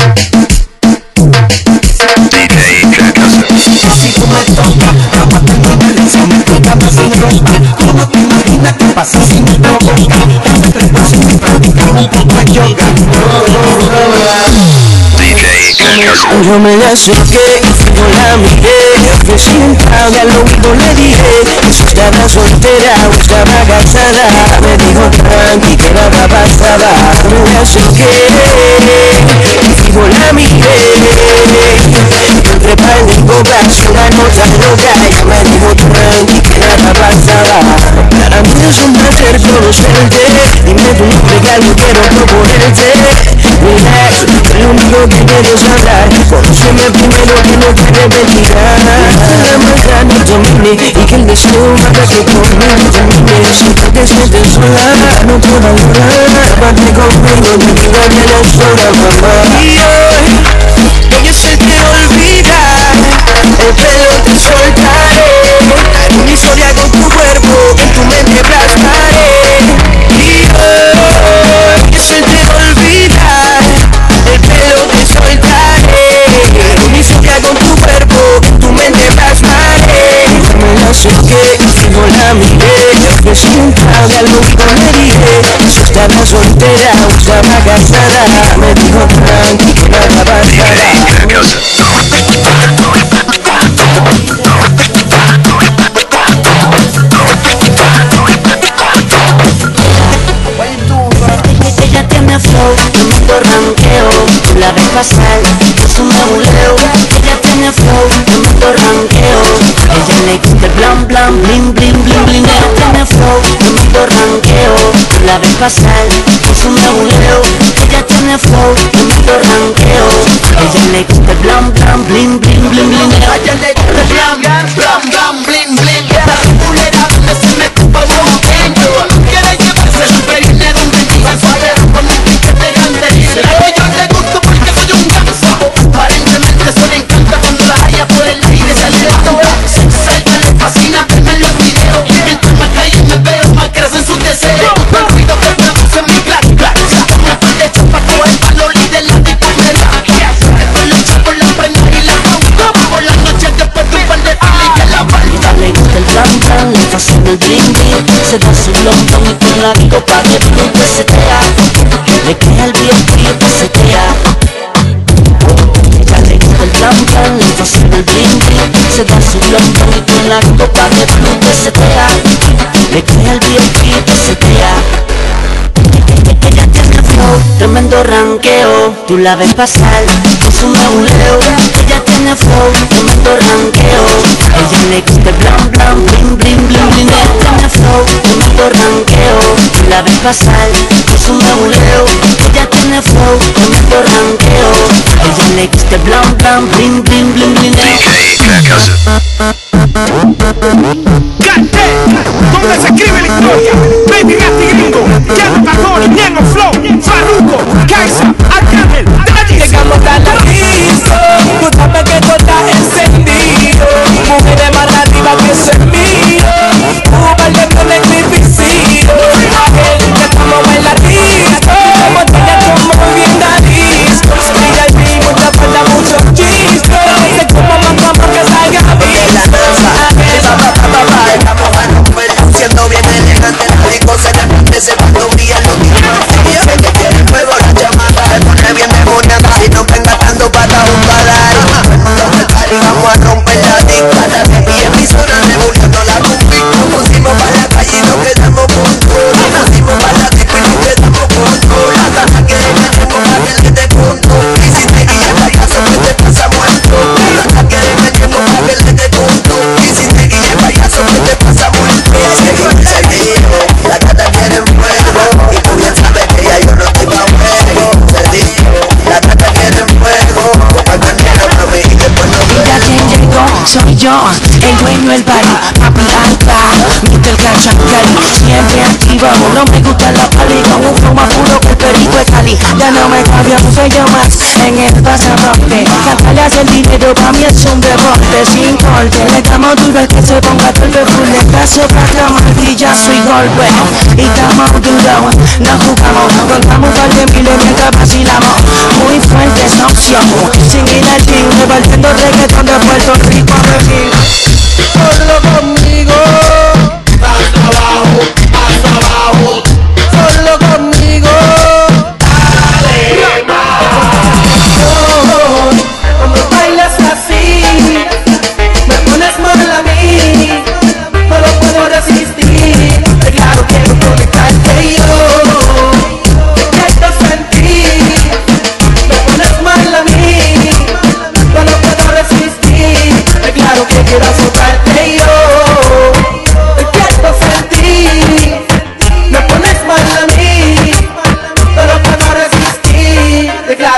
Si tú me tocas, vamos a tener derecho. Me cama sin ropa. Tú no te imaginas qué pasa si me provoca. Dame 3 pasos y practicar un poco de yoga. Yo me la acerqué y fui con la miré. Ofrecí entrada, al oído le dije que si estaba soltera o estaba casada. Me dijo tranqui que nada pasaba. Me la acerqué y fui con la miré. Entre pan y copas, una nota loca. Ella me dijo tranqui que nada pasaba. Para mí es un placer conocerte. Dime tu nombre que algo quiero proponerte. Relax, que lo único que quiero es hablar. Conóceme primero que no te repetirá. La maldad no domine y que el deseo haga que conmigo termine. Si tú te sientes sola, no te valorar. Vete conmigo, no digas que no sola, mamá. Y hoy voy a hacerte olvidar. El pelo te soltaré. Haré una historia con tu cuerpo, en tu mente plasmaré. Y hoy voy a hacerte olvidar. El pelo te soltaré. Una historia con tu cuerpo, en tu mente plasmaré. Me la acerqué y fijo la miré. Le ofrecí un trago, al oído le dije si estaba soltera o estaba casada. Me dijo tranqui que nada pasará. Ella tiene flow, tremendo ranqueo. Tú la ves pasar, es un nebuleo. Ella tiene flow, tremendo ranqueo. Ella le gusta el blan blan, bling bling bling bling. Ella tiene flow, tremendo ranqueo. Tú la ves pasar, es un nebuleo. Ella tiene flow, tremendo ranqueo. Ella le gusta el blan blan, bling bling bling bling. Ella le gusta el blan blan blan bling bling. La culera donde se me ocupa un momento. Quiere llevarse el perine donde diga saber con un piquete grande. Pero yo le gusto porque soy un ganso. Aparentemente eso le encanta cuando la haya por el aire sale la tora. Salta le fascina verme en los videos. Mientras más calle me veo, más crecen sus deseos. El ruido que produce mi clac clac. Una parte hecha pa' coger valor y de la dictamera. Estoy luchando por la prenda y la pauta. Por la noche después de un par de filas y que la falta. Le gusta el blan blan, le fascina el bling bling. Se da su lontón y con la copa de blue pesetea. Le crea el VIP y pesetea. Ella le gusta el blan blan, le fascina el bling bling. Se da su lontón y con la copa de blue pesetea. Le crea el VIP y pesetea. Ella tiene flow, tremendo ranqueo. Tú la ves pasar, es un nebuleo. Ella tiene flow, tremendo ranqueo. Ella le gusta el blan blan, bling bling bling bling. Ella tiene flow, tremendo ranqueo. Tú la ves pasar, es un nebuleo. Ella tiene flow, tremendo ranqueo. Ella le gusta el blan blan, bling bling bling bling. Cante, donde se escribe la historia. Baby Gatti Gringo, Jan Pagoni, Ñengo Flow, Farruko, Kaisa, Arcángel, Daddy. Llegamos a la disco, tú sabes que todo está encendido. Mujeres más arriba que eso es mío. Bailando en el cripicito. Aquel que estamos en la disco. Botella como bien da disco. Mira el ritmo, mucha falta, muchos chistos. Se como más que salga bien. La danza, estamos a romper, siendo bien elegante. La disco se repite, cuando brillan los diamantes. Sé que quiere fuego la chamaca, se pone bien demoniada. Si no ven gastando para un balari. Vamos a romper la disco. Y en mi zona revolviendo la cumbia. Nos pusimos para la calle y nos quedamos juntos. Nos pusimos para la disco y nos quedamos juntos. La tata quiere que tenemos para que le dé punto. Y si te guías payaso que te pasa muerto. La tata quiere que tenemos para que le dé punto. Y si te guías payaso que te pasa muerto. La tata quiere fuego. Y tú bien sabes que ya yo no estoy pa' fuego. Se dijo, la tata quiere fuego. Como el canero no me y después no me. ya quien llegó soy yo, el dueño del barrio, papi alta, Mr. Cachacali, siempre activo, no me gusta la pali, con un flow más puro que el perico de Cali, ya no me cambia, no soy yo más, en el pasaporte, cantarle hace el dinero, pa' mí es un deporte, sin corte, le damos duro al que se ponga todo el full, le caso para martillazo y golpe, y estamos duros, no jugamos, contamos par de miles mientras vacilamos, muy fuertes, no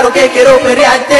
Claro que quiero perrearte,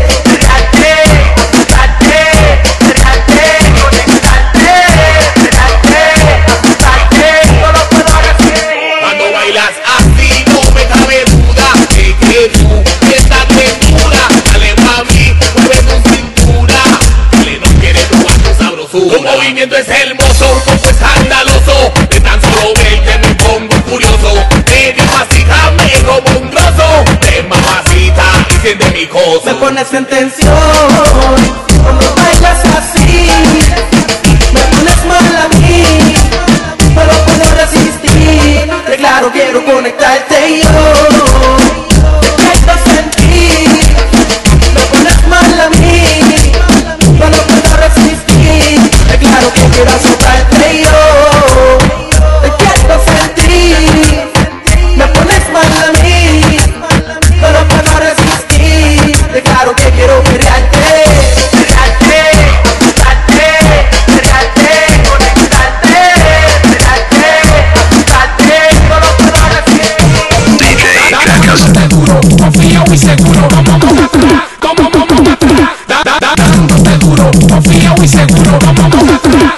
cuando bailas así no me cabe duda de que tú estás desnuda. Dale mami, mueve tu cintura, dale, no quieres probar tu sabrosura. Tu movimiento es hermoso, un poco escandaloso, de tan solo verte me pongo furioso. Medio masíjame como un trozo de mamacita y siente mi coso. me pones en tensión cuando bailas así, me pones mal a mí, no lo puedo resistir. De claro quiero conectarte y yo te quiero sentir. Me pones mal a mí, no lo puedo resistir. De claro que quiero azotarte y yo te quiero sentir. Me pones mal a mí, no lo puedo resistir. De claro que quiero perrearte, confío y seguro, vamos atrás, vamos atrás, dándote duro, confío y seguro, vamos atrás.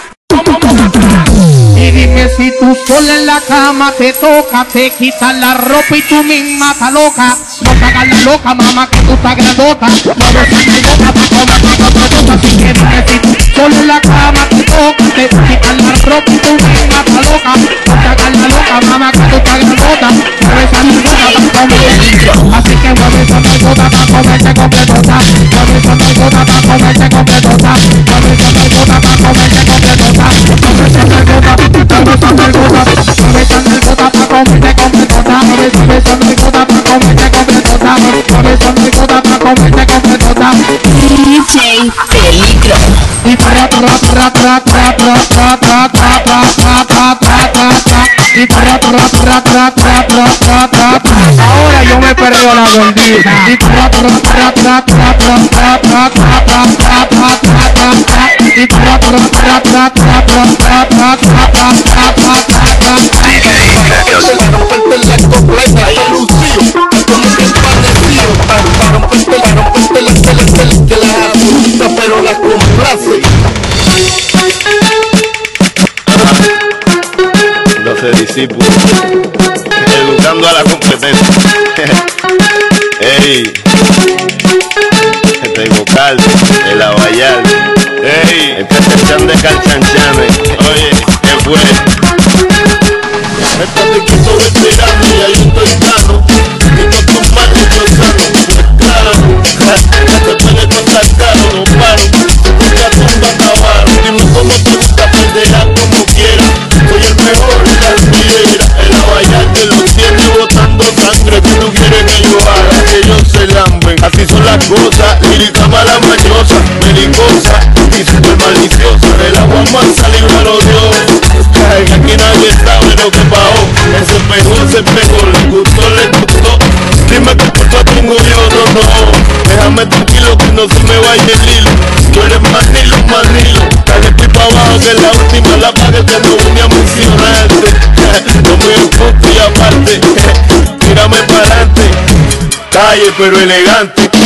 Y dime si tú sola en la cama te toca, te quitas la ropa y tú misma estás loca. No te hagas la loca, mamá, que tú estás grandota. Mueve esa nalgota pa' comerte otra cosa. Así que dime si tú sola en la cama te toca, te quitas la ropa y tú misma estás loca. No te hagas la loca, mamá, que tú estás grandota. Mueve esa nalgota pa' comerte. Así que mueve esa nalgota pa' comerte completota. Mueve esa nalgota pa' comerte completota. Mueve esa nalgota pa' comerte completota. Mueve esa nalgota, mueve esa nalgota, mueve esa nalgota pa' comerte completota. Mueve esa nalgota pa' comerte completota. Mueve esa nalgota pa' comerte completota. DJ Peligro. Y tra tra tra tra tra tra tra tra tra tra tra tra tra tra. Y tra tra tra tra tra tra tra tra. Ahora yo me perreo la gordita. Y tra tra tra tra tra tra tra tra tra tra tra tra tra. Y tra tra tra tra tra tra tra tra tra tra tra tra. Pero la complace. 12 discípulos educando a la competencia. Ey, este vocal, el abayal, ey, el cachanchan de calchanchanes. Oye, ¿qué fue? Estate quieto respirando y ahí estoy sano. Y no tomar yo sano. Claro, este pene no está caro, no paro. Nunca tumba acabaron. Dime cómo te gusta, perderás como quieras. Soy el mejor de la fiera. El abayal de los tiene botando sangre. Que tú quieres que yo haga, que ellos se lamben. Así son las cosas, lírica mala mañosa, melicosa y super maliciosa. El agua mansa libra los Dios. Que aquí nadie sabe lo que pasó. Ese pegó, le gustó. Dime qué culpa tengo yo, no. Déjame tranquilo que no se me vaya el hilo. Tú eres más nilo. Dale estoy pa' abajo que la última la pague que no vine a mencionarte. No me ocupo y aparte, tírame para adelante. Calle pero elegante.